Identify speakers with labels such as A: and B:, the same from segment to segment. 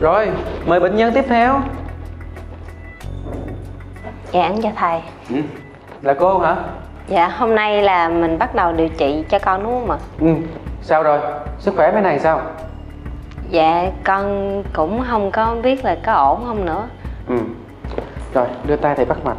A: Rồi, mời bệnh nhân tiếp theo.
B: Dạ, em chào thầy.
A: Là cô hả?
B: Dạ, hôm nay là mình bắt đầu điều trị cho con đúng không ạ?
A: Sao rồi? Sức khỏe mấy này sao?
B: Dạ, con cũng không có biết là có ổn không nữa.
A: Rồi, đưa tay thầy bắt mạch.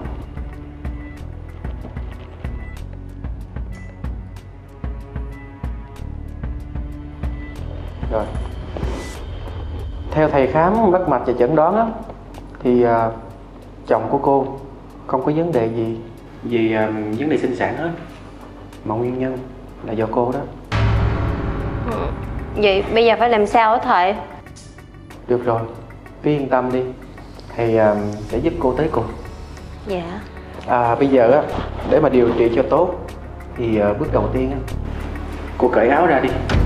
A: Rồi. Theo thầy khám bắt mạch và chẩn đoán á, thì chồng của cô không có vấn đề gì về vấn đề sinh sản hết, mà nguyên nhân là do cô đó.
B: Vậy bây giờ phải làm sao hả thầy?
A: Được rồi, cứ yên tâm đi, thầy sẽ giúp cô tới cùng.
B: Dạ.
A: Bây giờ á, để mà điều trị cho tốt thì bước đầu tiên á, cô cởi áo ra đi.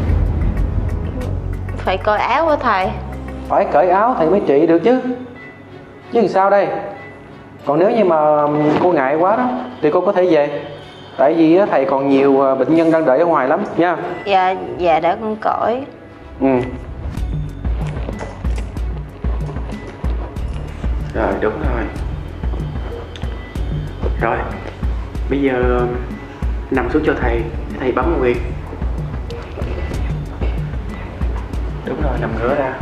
B: Phải cởi áo hả thầy?
A: Phải cởi áo thầy mới trị được chứ. Chứ làm sao đây? Còn nếu như mà cô ngại quá đó thì cô có thể về. Tại vì thầy còn nhiều bệnh nhân đang đợi ở ngoài lắm nha.
B: Dạ để con cởi.
A: Rồi, đúng rồi. Rồi, bây giờ nằm xuống cho thầy, để thầy bấm huyệt. Đúng rồi, nằm ngửa ra.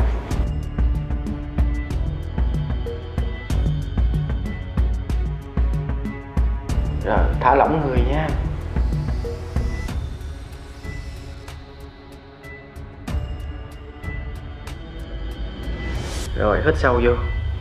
A: Rồi, thả lỏng người nha. Rồi, hít sâu vô.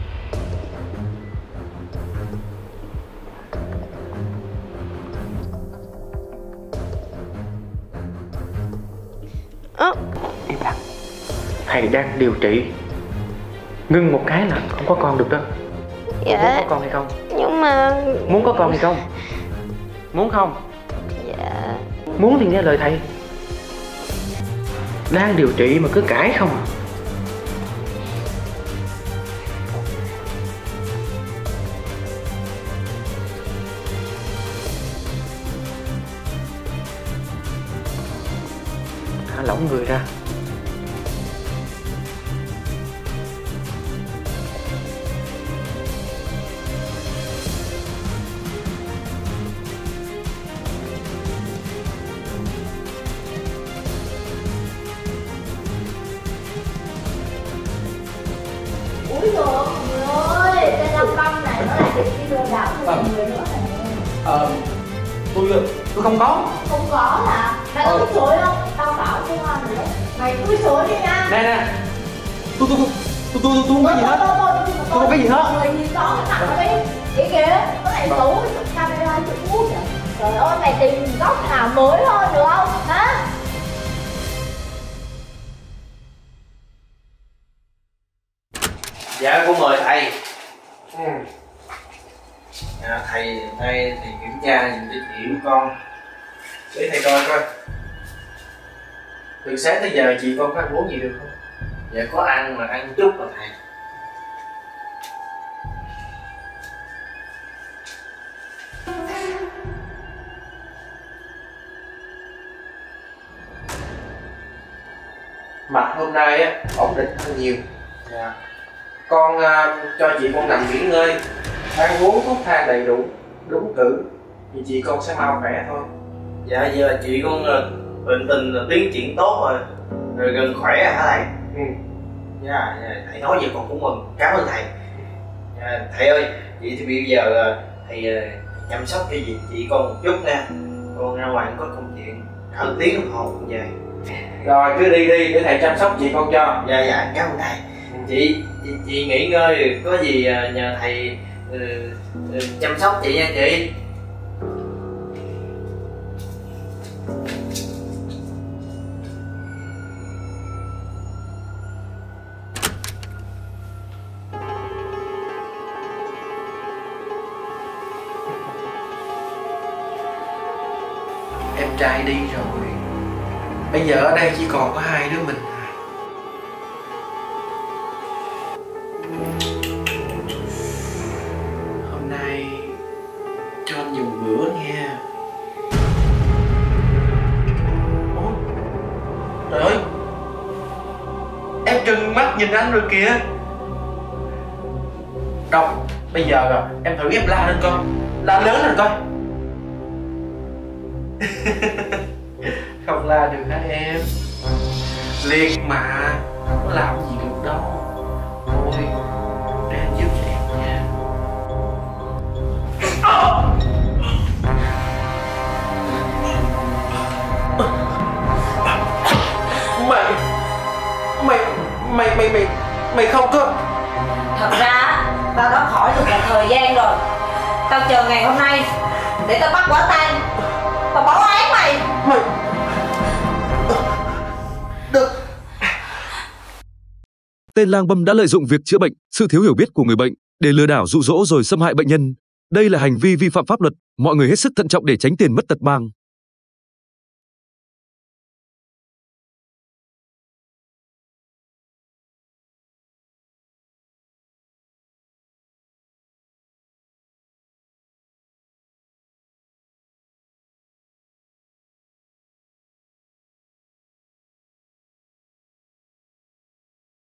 A: Im lặng. Thầy đang điều trị. Ngưng một cái là không có con được đâu.
B: Dạ.
A: Muốn có con hay không?
B: Nhưng mà...
A: Muốn có con hay không? Muốn không?
B: Dạ.
A: Muốn thì nghe lời thầy. Đang điều trị mà cứ cãi không à? Thả lỏng người ra.
C: Úi dồi ôi, cái lông bông này nó lại được đi lừa đảo của người nữa này.
A: Tôi không có.
C: Không có hả? Mày có túi xối không? Tao bảo cho ngoan rồi đấy. Mày túi xối đi nha.
A: Nè. Tôi không có gì hết. Tôi không có gì hết.
C: Mọi người nhìn rõ cái mặt nó đi. Chị kìa, có này xấu camera chụp phút kìa. Trời ơi, mày tìm góc nào mới hơn được không? Hả?
D: Dạ, cô mời thầy. Dạ, thầy đây thì kiểm tra những cái chuyện của con để thầy coi. Từ sáng tới giờ chị con có ăn uống gì được không? Dạ có ăn mà ăn chút mà thầy.
A: Mạch hôm nay á ổn định hơn nhiều.
D: Dạ.
A: Con cho chị con nằm nghỉ ngơi, ăn uống thuốc thang đầy đủ, đúng cử thì chị con sẽ mau khỏe thôi.
D: Dạ giờ chị con bệnh tình tiến triển tốt rồi gần khỏe hả thầy? Dạ, thầy nói vậy con cũng mừng, cảm ơn thầy. Dạ, thầy ơi, vậy thì bây giờ thầy chăm sóc cho chị con một chút nha. Con ra ngoài có công chuyện, hơn tiếng đồng hồ cũng về.
A: Rồi cứ đi để thầy chăm sóc chị con cho.
D: Dạ cảm ơn thầy. Chị nghỉ ngơi, có gì nhờ thầy chăm sóc chị nha chị.
A: Em trai đi rồi, bây giờ ở đây chỉ còn có hai đứa mình. Hôm nay cho anh dùng bữa nha. Ôi, trời ơi, em trừng mắt nhìn anh rồi kìa. Đâu, bây giờ rồi, em thử ép la lên coi. La lớn lên coi. Không la được hả em? Liệt mà, không có làm gì được đâu. Thôi, để anh giúp cho em nha. Mày không có.
E: Thật ra tao đã khỏi được một thời gian rồi. Tao chờ ngày hôm nay để tao bắt quả tang và bỏ án mày.
A: Được.
F: Tên lang băm đã lợi dụng việc chữa bệnh, sự thiếu hiểu biết của người bệnh để lừa đảo dụ dỗ rồi xâm hại bệnh nhân. Đây là hành vi vi phạm pháp luật, mọi người hết sức thận trọng để tránh tiền mất tật mang.